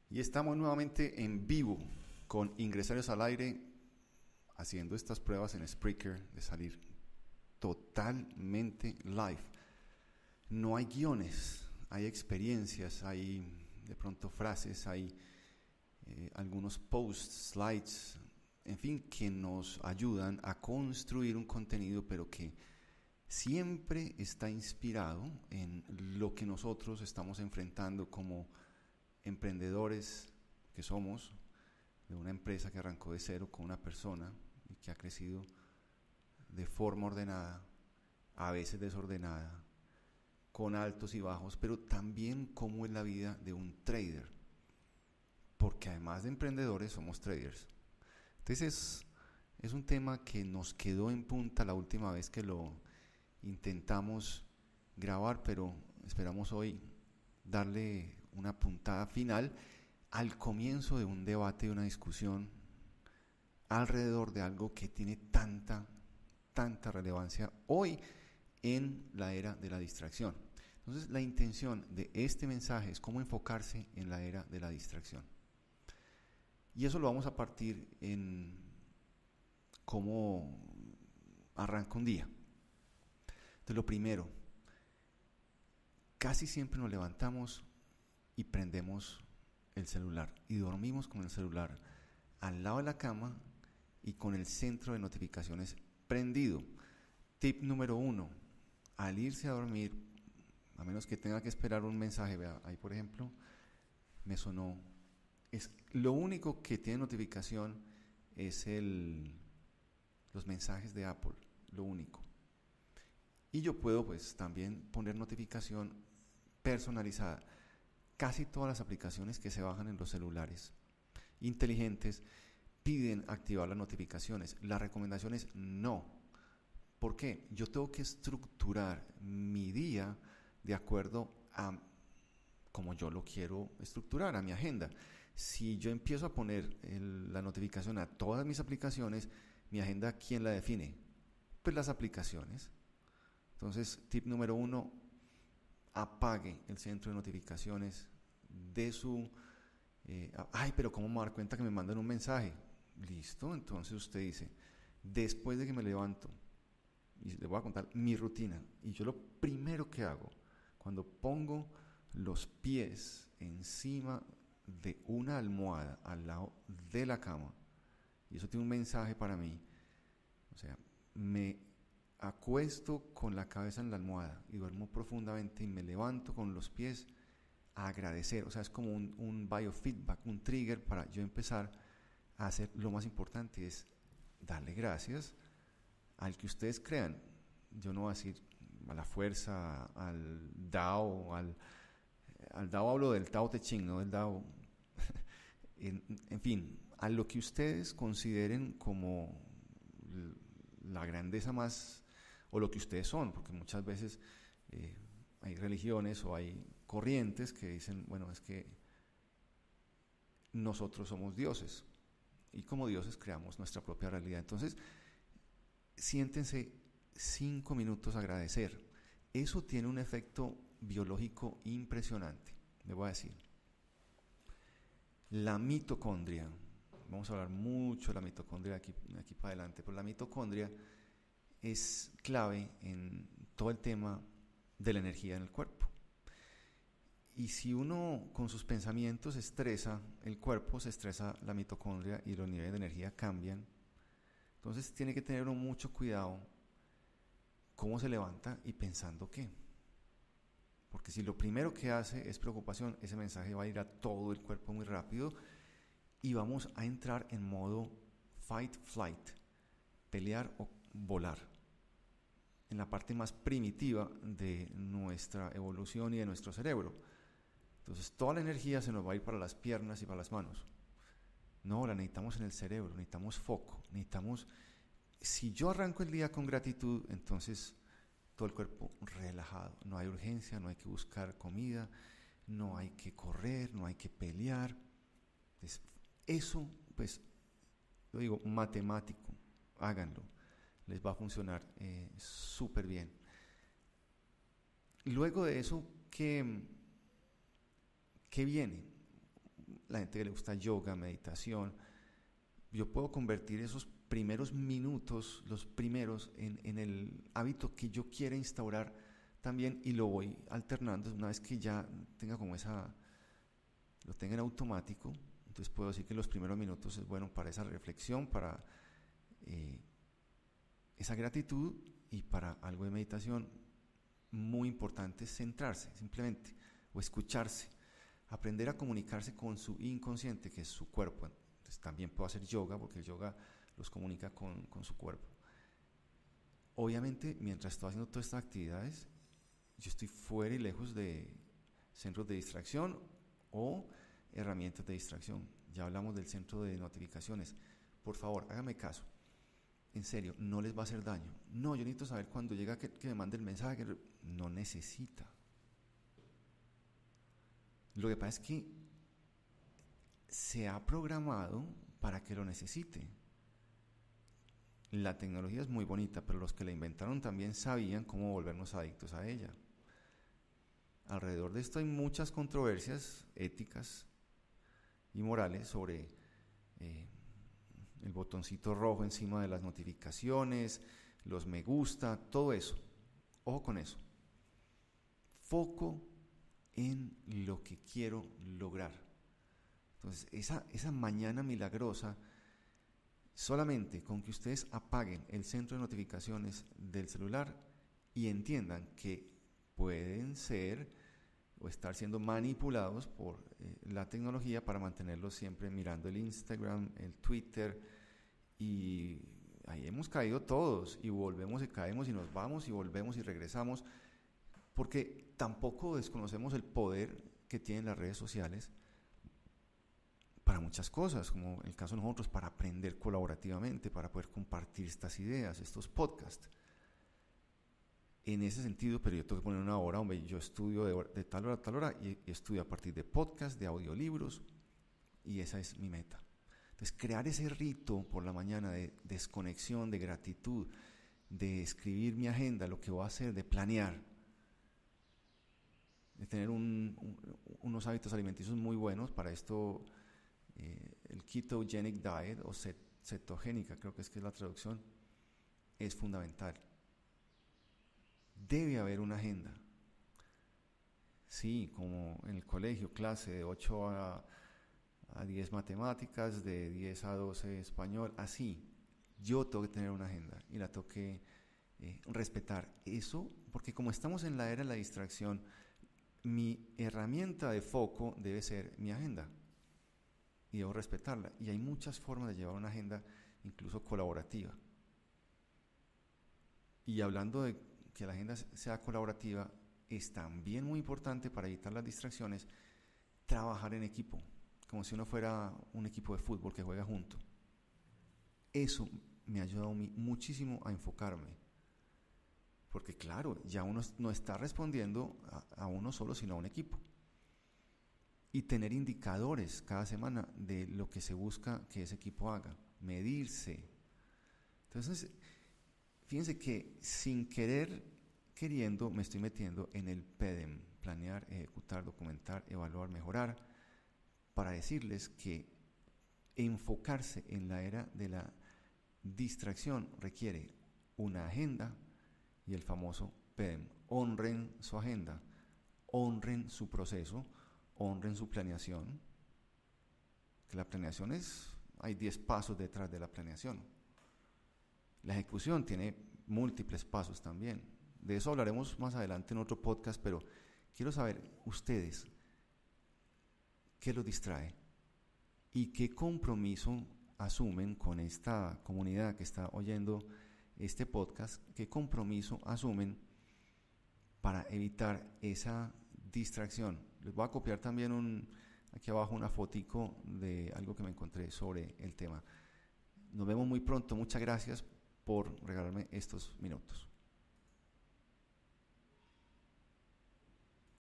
Y estamos nuevamente en vivo con Ingresarios al Aire, haciendo estas pruebas en Spreaker de salir totalmente live. No hay guiones, hay experiencias, hay de pronto frases, hay algunos posts, slides, en fin, que nos ayudan a construir un contenido, pero que siempre está inspirado en lo que nosotros estamos enfrentando como emprendedores que somos, de una empresa que arrancó de cero con una persona y que ha crecido de forma ordenada, a veces desordenada, con altos y bajos, pero también cómo es la vida de un trader, porque además de emprendedores somos traders. Entonces es un tema que nos quedó en punta la última vez que lo intentamos grabar, pero esperamos hoy darle una puntada final al comienzo de un debate, de una discusión alrededor de algo que tiene tanta relevancia hoy en la era de la distracción. Entonces, la intención de este mensaje es cómo enfocarse en la era de la distracción. Y eso lo vamos a partir en cómo arranca un día. Entonces, lo primero, casi siempre nos levantamos y prendemos el celular y dormimos con el celular al lado de la cama y con el centro de notificaciones prendido. Tip número 1, al irse a dormir, a menos que tenga que esperar un mensaje, vea, ahí por ejemplo, me sonó, es lo único que tiene notificación es los mensajes de Apple, lo único. Y yo puedo pues también poner notificación personalizada. Casi todas las aplicaciones que se bajan en los celulares inteligentes piden activar las notificaciones. La recomendación es no. ¿Por qué? Yo tengo que estructurar mi día de acuerdo a como yo lo quiero estructurar, a mi agenda. Si yo empiezo a poner la notificación a todas mis aplicaciones, mi agenda, ¿quién la define? Pues las aplicaciones. Entonces, tip número 1, apague el centro de notificaciones de su... pero ¿cómo me voy a dar cuenta que me mandan un mensaje? Listo, entonces usted dice, después de que me levanto, y le voy a contar mi rutina, y yo lo primero que hago, cuando pongo los pies encima de una almohada al lado de la cama, y eso tiene un mensaje para mí, o sea, me acuesto con la cabeza en la almohada y duermo profundamente y me levanto con los pies a agradecer. O sea, es como un biofeedback, un trigger para yo empezar a hacer lo más importante, es darle gracias al que ustedes crean. Yo no voy a decir a la fuerza, al Dao, al Dao hablo del Tao Te Ching, no del Dao. En fin, a lo que ustedes consideren como la grandeza más, o lo que ustedes son, porque muchas veces hay religiones o hay corrientes que dicen, bueno, es que nosotros somos dioses y como dioses creamos nuestra propia realidad. Entonces, siéntense 5 minutos a agradecer. Eso tiene un efecto biológico impresionante. Les voy a decir, la mitocondria, vamos a hablar mucho de la mitocondria aquí para adelante, pero la mitocondria es clave en todo el tema de la energía en el cuerpo. Y si uno con sus pensamientos estresa el cuerpo, se estresa la mitocondria y los niveles de energía cambian. Entonces tiene que tener mucho cuidado cómo se levanta y pensando qué. Porque si lo primero que hace es preocupación, ese mensaje va a ir a todo el cuerpo muy rápido y vamos a entrar en modo fight, flight, pelear o volar, en la parte más primitiva de nuestra evolución y de nuestro cerebro. Entonces toda la energía se nos va a ir para las piernas y para las manos. No, la necesitamos en el cerebro, necesitamos foco, necesitamos... Si yo arranco el día con gratitud, entonces todo el cuerpo relajado, no hay urgencia, no hay que buscar comida, no hay que correr, no hay que pelear. Entonces, eso, pues, lo digo, matemático, háganlo, les va a funcionar súper bien. Luego de eso, ¿qué viene? la gente que le gusta yoga, meditación, yo puedo convertir esos primeros minutos, los primeros, en el hábito que yo quiera instaurar también, y lo voy alternando una vez que ya tenga como lo tenga en automático. Entonces puedo decir que los primeros minutos es bueno para esa reflexión, para esa gratitud, y para algo de meditación. Muy importante es centrarse simplemente, o escucharse, aprender a comunicarse con su inconsciente, que es su cuerpo. Entonces también puedo hacer yoga, porque el yoga los comunica con su cuerpo. Obviamente, mientras estoy haciendo todas estas actividades, yo estoy fuera y lejos de centros de distracción o herramientas de distracción. Ya hablamos del centro de notificaciones. Por favor, hágame caso. En serio, no les va a hacer daño. No, yo necesito saber cuando llega que me mande el mensaje. No necesita. Lo que pasa es que se ha programado para que lo necesite. La tecnología es muy bonita, pero los que la inventaron también sabían cómo volvernos adictos a ella. Alrededor de esto hay muchas controversias éticas y morales sobre el botoncito rojo encima de las notificaciones, los me gusta, todo eso. Ojo con eso. Foco en lo que quiero lograr. Entonces, esa mañana milagrosa, solamente con que ustedes apaguen el centro de notificaciones del celular y entiendan que pueden ser o estar siendo manipulados por la tecnología para mantenerlos siempre mirando el Instagram, el Twitter, y ahí hemos caído todos, y volvemos y caemos y nos vamos y volvemos y regresamos, porque tampoco desconocemos el poder que tienen las redes sociales para muchas cosas, como en el caso de nosotros, para aprender colaborativamente, para poder compartir estas ideas, estos podcasts. En ese sentido, pero yo tengo que poner una hora, hombre, yo estudio de tal hora a tal hora, y estudio a partir de podcasts, de audiolibros, y esa es mi meta. Entonces, crear ese rito por la mañana de desconexión, de gratitud, de escribir mi agenda, lo que voy a hacer, de planear, de tener unos hábitos alimenticios muy buenos. Para esto, el ketogenic diet, o cetogénica, creo que es la traducción, es fundamental. Debe haber una agenda. Sí, como en el colegio, clase de 8 a 10 matemáticas, de 10 a 12 español, así. Yo tengo que tener una agenda y la tengo que respetar. Eso, porque como estamos en la era de la distracción, mi herramienta de foco debe ser mi agenda. Y debo respetarla. Y hay muchas formas de llevar una agenda, incluso colaborativa. Y hablando de que la agenda sea colaborativa, es también muy importante, para evitar las distracciones, trabajar en equipo, como si uno fuera un equipo de fútbol que juega junto. Eso me ha ayudado muchísimo a enfocarme, porque claro, ya uno no está respondiendo a uno solo, sino a un equipo. Y tener indicadores cada semana de lo que se busca que ese equipo haga, medirse. Entonces, fíjense que sin queriendo, me estoy metiendo en el PDEM: planear, ejecutar, documentar, evaluar, mejorar, para decirles que enfocarse en la era de la distracción requiere una agenda y el famoso PDEM. Honren su agenda, honren su proceso, honren su planeación. Que la planeación hay 10 pasos detrás de la planeación. La ejecución tiene múltiples pasos también. De eso hablaremos más adelante en otro podcast, pero quiero saber ustedes qué los distrae y qué compromiso asumen con esta comunidad que está oyendo este podcast, qué compromiso asumen para evitar esa distracción. Les voy a copiar también aquí abajo una fotico de algo que me encontré sobre el tema. Nos vemos muy pronto. Muchas gracias por regalarme estos minutos.